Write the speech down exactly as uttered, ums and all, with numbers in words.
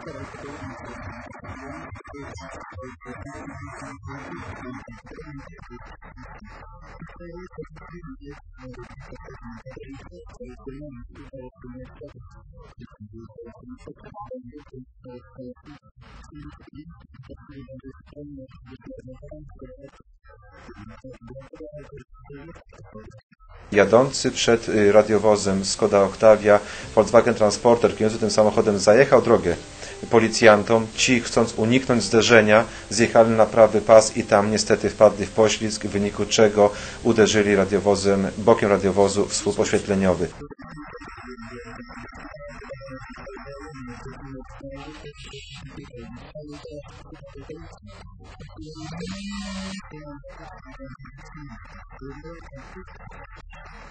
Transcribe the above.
Jadący przed radiowozem Skoda Octavia Volkswagen Transporter kierujący tym samochodem zajechał drogę policjantom. Ci, chcąc uniknąć zderzenia, zjechali na prawy pas i tam niestety wpadli w poślizg, w wyniku czego uderzyli radiowozem, bokiem radiowozu w słup oświetleniowy.